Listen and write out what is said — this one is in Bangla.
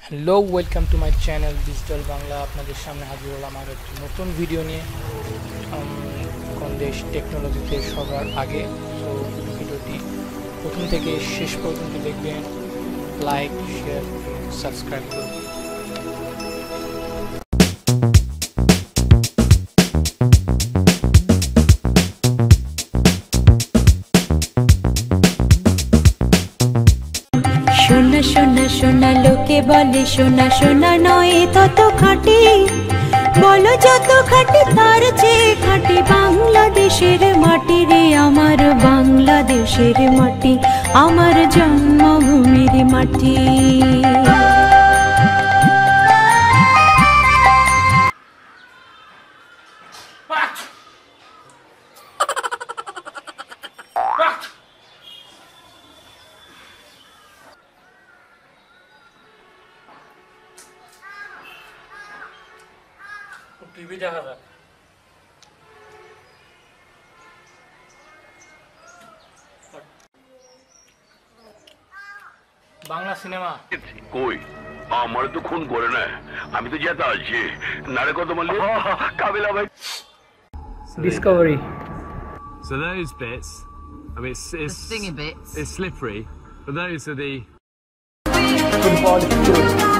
Hello, welcome to my channel digital Bangla. আপনাদের সামনে হাজির হলাম আর একটি নতুন ভিডিও নিয়ে, কোন দেশ টেকনোলজিতে সবার আগে। সো ভিডিওটি প্রথম থেকে শেষ পর্যন্ত দেখবেন, লাইক শেয়ার সাবস্ক্রাইব করুন। সোনা সোনা সোনা লোকে বলে সোনা সোনা নয় তত খাঁটি, বলো যত খাঁটি তার চেয়ে খাঁটি বাংলাদেশের মাটি রে, আমার বাংলাদেশের মাটি, আমার জন্মভূমির মাটি। টিভি দেখা যাক। বাংলা সিনেমা কই আমার তো খুন করে না, আমি তো যেতে আছি নারে কত বললি কাবিলা ভাই। Discovery. So those bits, I mean, it's the stingy bits. It's slippery, but those are the football